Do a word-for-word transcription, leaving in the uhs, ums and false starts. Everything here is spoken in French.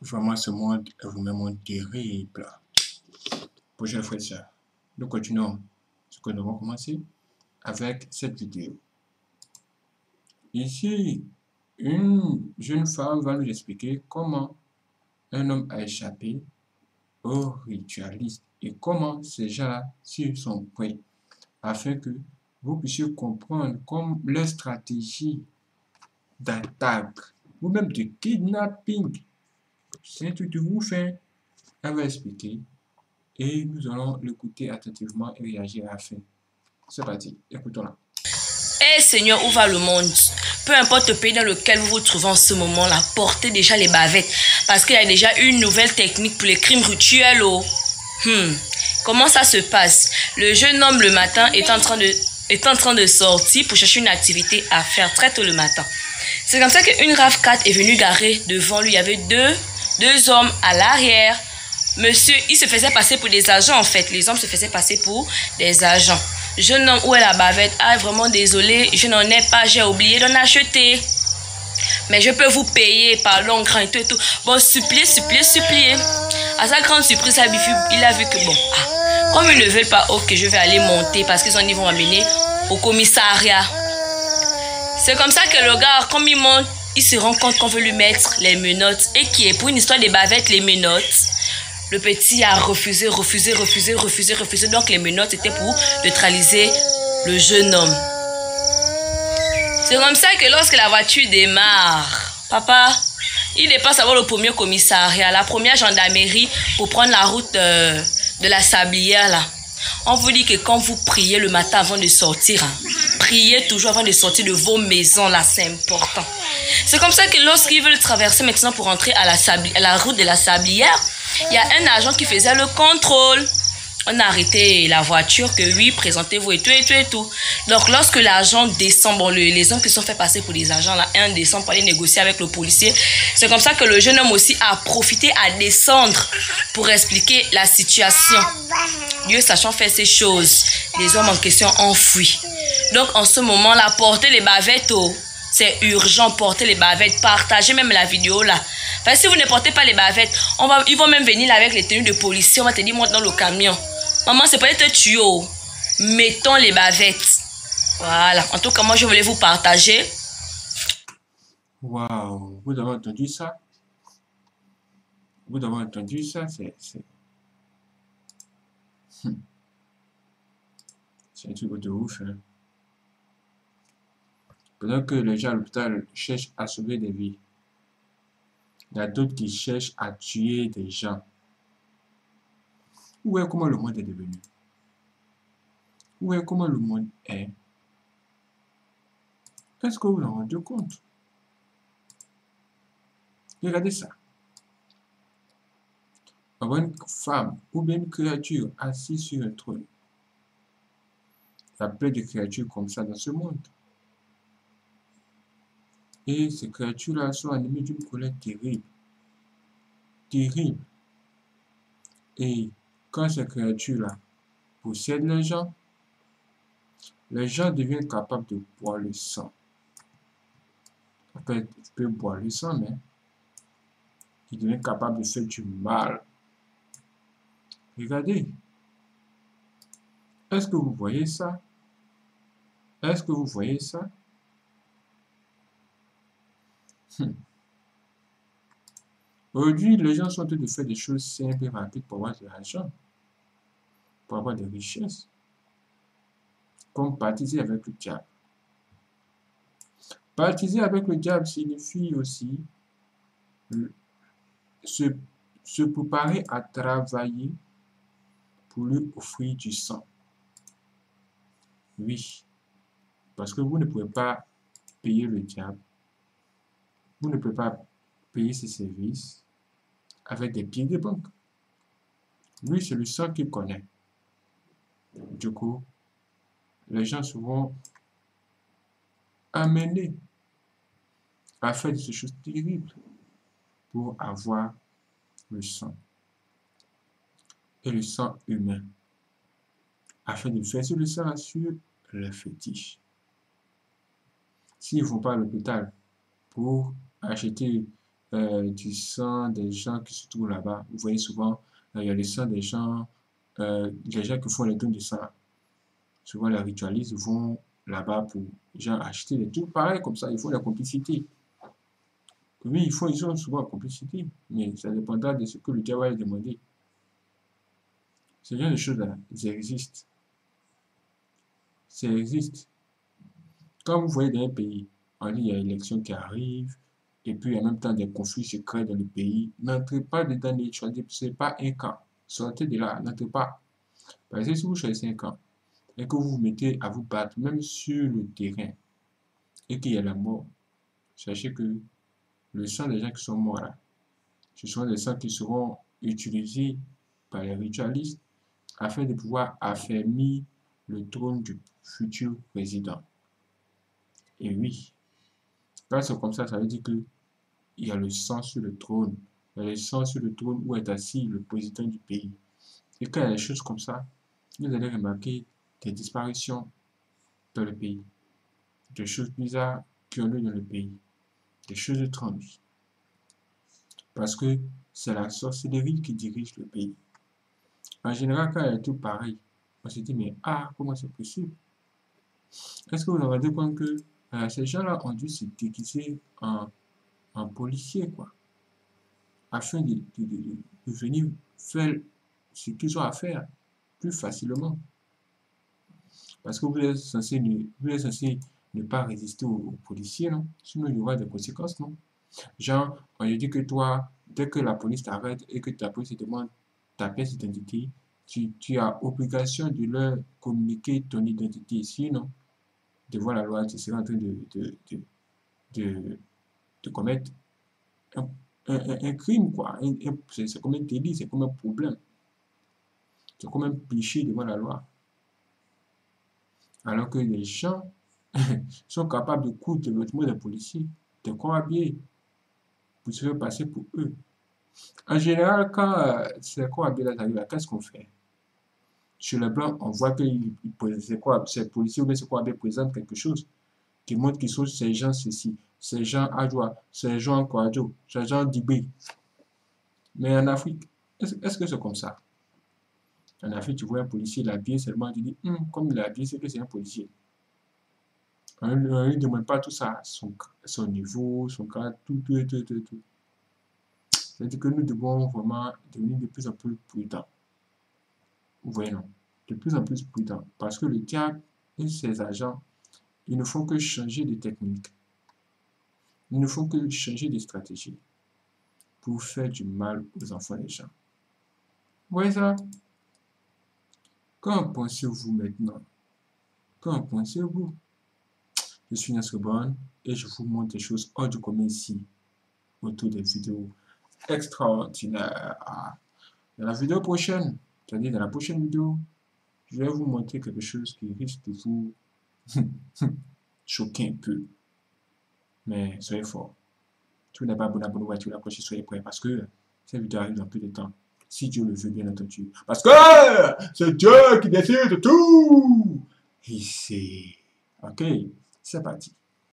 Vraiment, ce monde est vraiment terrible. Prochaine fois, ça. Nous continuons ce que nous avons commencé avec cette vidéo. Ici, une jeune femme va nous expliquer comment un homme a échappé aux ritualistes et comment ces gens-là s'y sont pris, afin que vous puissiez comprendre comme leur stratégie d'attaque ou même de kidnapping. C'est tout de vous faire, elle va expliquer et nous allons l'écouter attentivement et réagir à la fin. C'est parti, écoutons-la. Eh Seigneur, où va le monde? Peu importe le pays dans lequel vous vous trouvez en ce moment-là, portez déjà les bavettes. Parce qu'il y a déjà une nouvelle technique pour les crimes rituels. Oh. Hmm. Comment ça se passe? Le jeune homme le matin est en train de, est en train de sortir pour chercher une activité à faire très tôt le matin. C'est comme ça qu'une RAV quatre est venue garer devant lui. Il y avait deux, deux hommes à l'arrière. Monsieur, il se faisait passer pour des agents en fait. Les hommes se faisaient passer pour des agents. Jeune homme, où est la bavette? Ah, vraiment désolé, je n'en ai pas, j'ai oublié d'en acheter. Mais je peux vous payer, pardon, grand et tout et tout. Bon, supplier, supplier, supplier. À sa grande surprise, il a vu que bon, ah, comme ils ne veulent pas, ok, je vais aller monter parce qu'ils vont m'amener au commissariat. C'est comme ça que le gars, comme il monte, il se rend compte qu'on veut lui mettre les menottes et qui est pour une histoire des bavettes, les menottes. Le petit a refusé, refusé, refusé, refusé, refusé. Donc les menottes étaient pour neutraliser le jeune homme. C'est comme ça que lorsque la voiture démarre, papa, il dépasse avant le premier commissariat, la première gendarmerie pour prendre la route de, de la Sablière là. On vous dit que quand vous priez le matin avant de sortir, hein, priez toujours avant de sortir de vos maisons là, c'est important. C'est comme ça que lorsqu'ils veulent traverser maintenant pour entrer à la, sabli, à la route de la Sablière, il y a un agent qui faisait le contrôle. On a arrêté la voiture, que oui, présentez-vous et tout et tout et tout. Donc, lorsque l'agent descend, bon, le, les hommes qui sont fait passer pour des agents, là, un descend pour aller négocier avec le policier. C'est comme ça que le jeune homme aussi a profité à descendre pour expliquer la situation. Dieu sachant faire ces choses, les hommes en question ont fui. Donc, en ce moment-là, portez les bavettes, oh, c'est urgent, portez les bavettes, partagez même la vidéo là. Enfin, si vous ne portez pas les bavettes, on va, ils vont même venir là avec les tenues de policiers. On va te dire, monte dans le camion. Maman, c'est pas te tuer. Mettons les bavettes. Voilà. En tout cas, moi, je voulais vous partager. Waouh, vous avez entendu ça? Vous avez entendu ça? C'est hmm. un truc de ouf. Hein? Pendant que les gens à l'hôpital cherchent à sauver des vies, il y a d'autres qui cherchent à tuer des gens. Où est comment le monde est devenu? Où est comment le monde est? Est-ce que vous vous en rendez compte? Regardez ça. On voit une femme ou bien une créature assise sur un trône. Il y a plein de créatures comme ça dans ce monde. Et ces créatures-là sont animées d'une colère terrible. Terrible. Et quand ces créatures-là possèdent les gens, les gens deviennent capables de boire le sang. En fait, ils peuvent boire le sang, mais ils deviennent capables de faire du mal. Regardez. Est-ce que vous voyez ça? Est-ce que vous voyez ça? Hmm. Aujourd'hui, les gens sont en train de faire des choses simples et rapides pour avoir de l'argent, pour avoir des richesses, comme baptiser avec le diable. Baptiser avec le diable signifie aussi se, se préparer à travailler pour lui offrir du sang. Oui, parce que vous ne pouvez pas payer le diable, vous ne pouvez pas payer ses services avec des billets de banque. Lui, c'est le sang qu'il connaît. Du coup, les gens seront amenés à faire des choses terribles pour avoir le sang. Et le sang humain, afin de faire le sang sur les fétiches. S'ils ne vont pas à l'hôpital pour acheter euh, du sang des gens qui se trouvent là-bas. Vous voyez souvent, euh, il y a le sang des gens, euh, les gens qui font les dons de sang. Souvent, les ritualistes vont là-bas pour genre, acheter des trucs pareils comme ça. Ils font la complicité. Oui, ils font, ils sont souvent en complicité, mais ça dépendra de ce que le diable va demander. Ce genre de choses-là, ça existe. Ça existe. Quand vous voyez dans un pays, on dit il y a l'élection qui arrive, et puis en même temps des conflits secrets dans le pays, n'entrez pas dedans les choisir, ce n'est pas un camp. Sortez de là, n'entrez pas. Parce que si vous choisissez un camp, et que vous vous mettez à vous battre, même sur le terrain, et qu'il y a la mort, sachez que le sang des gens qui sont morts là, ce sont des sangs qui seront utilisés par les ritualistes afin de pouvoir affermir le trône du futur président. Et oui, quand c'est comme ça, ça veut dire que il y a le sang sur le trône. Il y a le sang sur le trône où est assis le président du pays. Et quand il y a des choses comme ça, vous allez remarquer des disparitions dans le pays, des choses bizarres qui ont lieu dans le pays, des choses étranges. Parce que c'est la sorcellerie qui dirige le pays. En général, quand il y a tout pareil, on se dit, mais ah, comment c'est possible? Est-ce que vous vous rendez compte que euh, ces gens-là ont dû se déguiser en, en policiers, quoi, afin de, de, de, de venir faire ce qu'ils ont à faire plus facilement. Parce que vous êtes censé ne, vous êtes censé ne pas résister aux, aux policiers, non? Sinon, il y aura des conséquences, non? Genre, on lui dit que toi, dès que la police t'arrête et que ta police te demande ta pièce d'identité, tu, tu as obligation de leur communiquer ton identité. Sinon, devant la loi, tu seras en train de, de, de, de, de commettre un, un, un crime, quoi. C'est comme un délit, c'est comme un problème. C'est comme un péché devant la loi. Alors que les gens sont capables de coudre des vêtements des policiers, des corps habillés, pour se faire passer pour eux. En général, quand euh, ces corps habillés arrivent, qu'est-ce qu'on fait? Sur le blanc, on voit que ces, corps, ces policiers ou bien ces corps habillés présentent quelque chose qui montre qu'ils sont ces gens ceci, ces gens Adjoa, ces gens Kwadjo, ces gens Dibé. Mais en Afrique, est-ce est-ce que c'est comme ça? En Afrique, tu vois un policier l'habiller seulement, tu dis, hum, comme il est habillé, c'est que c'est un policier. On ne lui demande pas tout ça, son, son niveau, son cadre, tout, tout, tout, tout, tout. C'est-à-dire que nous devons vraiment devenir de plus en plus prudents. Vous voyez, non? De plus en plus prudents. Parce que le diable et ses agents, ils ne font que changer de technique. Ils ne font que changer de stratégie pour faire du mal aux enfants des gens. Vous voyez ça? Qu'en pensez-vous maintenant? Qu'en pensez-vous? Je suis Nasrebonne et je vous montre des choses hors du commun ici, autour des vidéos extraordinaires. Dans la vidéo prochaine, c'est-à-dire dans la prochaine vidéo, je vais vous montrer quelque chose qui risque de vous choquer un peu. Mais soyez fort. Si vous n'avez pas abonné à la voiture, la cloche, soyez prêts parce que cette vidéo arrive dans peu de temps. Si Dieu le veut, bien entendu. Parce que c'est Dieu qui décide de tout. Ici. Ok, c'est parti.